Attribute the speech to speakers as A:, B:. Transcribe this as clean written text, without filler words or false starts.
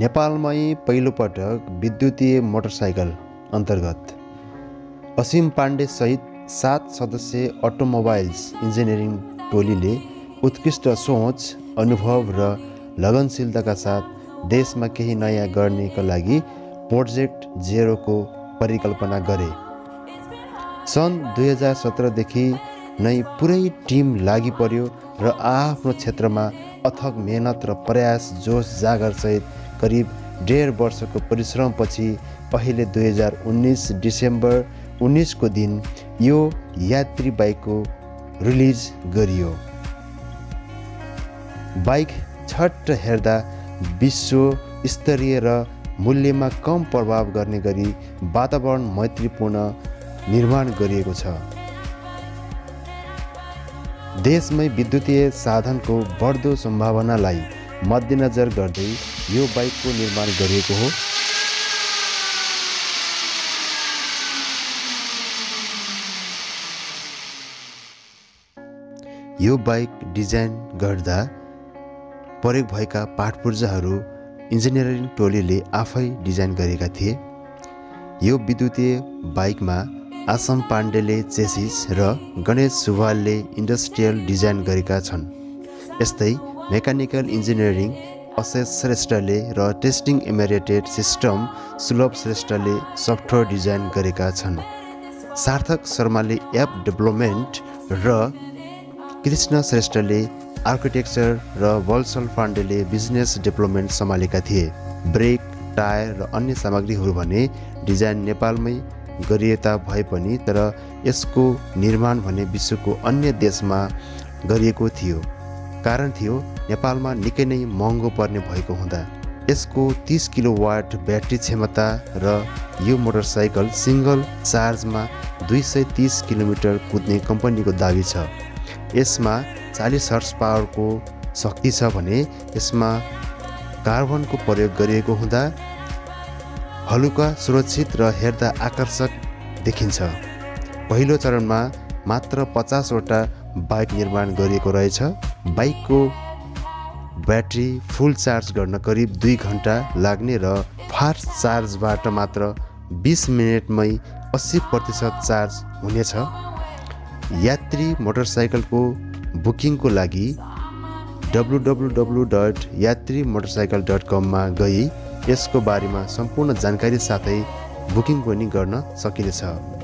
A: नेपालमै पहिलोपटक विद्युतीय मोटरसाइकल अन्तर्गत असीम पाण्डे सहित 7 सदस्यीय अटोमोबाइल्स इन्जिनियरिङ टोलीले उत्कृष्ट सोच, अनुभव र लगनशीलताका साथ देशमा केही नयाँ गर्नेका लागि प्रोजेक्ट जेरोको परिकल्पना गरे। सन् 2017 देखि नै पुरै टिम लागि पर्यो र आफ्नो क्षेत्रमा अथक मेहनत र प्रयास जोश जागर सहित करिब 1.5 वर्षको परिश्रमपछि अहिले 2019 डिसेम्बर 19 को दिन यो यात्री बाइकको रिलिज गरियो। बाइक छट्ट हेर्दा विश्व स्तरीय र मूल्यमा कम प्रभाव गर्ने गरी वातावरण मैत्रीपूर्ण निर्माण गरिएको छ। देशमै विद्युतीय साधनको बढ्दो सम्भावनालाई मध्यनजर गर्दै यो बाइकको निर्माण गरिएको हो। यो बाइक डिजाइन गर्दा प्रयोग भएका पाटपुर्जाहरू इन्जिनियरिङ टोलीले आफै डिजाइन गरेका थिए। यो विद्युतीय बाइकमा आशम पाण्डेले चेसिस र गणेश सुवालले इन्डस्ट्रियल डिजाइन गरेका छन्। यस्तै मेकानिकल इन्जिनियरिङ अशेष श्रेष्ठले र टेस्टिङ इमेरिटेड सिस्टम सुलभ श्रेष्ठले सफ्टवेयर डिजाइन गरेका छन्। सार्थक शर्माले एप डेभलपमेन्ट र कृष्ण श्रेष्ठले आर्किटेक्चर र वल्सल पाण्डेले बिजनेस डेभलपमेन्ट सम्हालेका थिए। ब्रेक, टायर र अन्य सामग्रीहरू भने डिजाइन नेपालमै गरिएता भए पनि तर यसको निर्माण भने विश्वको अन्य देशमा गरिएको थियो। कारण थियो नेपालमा निकै नै महँगो पर्ने भएको हुँदा। यसको 30 किलोवाट ब्याट्री क्षमता र यो मोटरसाइकल सिङ्गल चार्जमा 230 किलोमिटर कुद्ने कम्पनीको दाबी छ। यसमा 40 हर्स पावरको शक्ति छ भने यसमा कार्बनको प्रयोग गरिएको हुँदा हलुका, सुरक्षित र हेर्दा आकर्षक देखिन्छ। पहिलो चरणमा मात्र 50 वटा बाइक निर्माण गरिएको रहेछ। बाइकको ब्याट्री फुल चार्ज गर्न करिब 2 घन्टा लाग्ने र फास्ट चार्जबाट मात्र 20 मिनेटमै 80% चार्ज हुनेछ। यात्री मोटरसाइकलको बुकिङको लागि www.yatrimotorcycle.com मा गई यसको बारेमा सम्पूर्ण जानकारी साथै बुकिङ पनि गर्न सकिनेछ।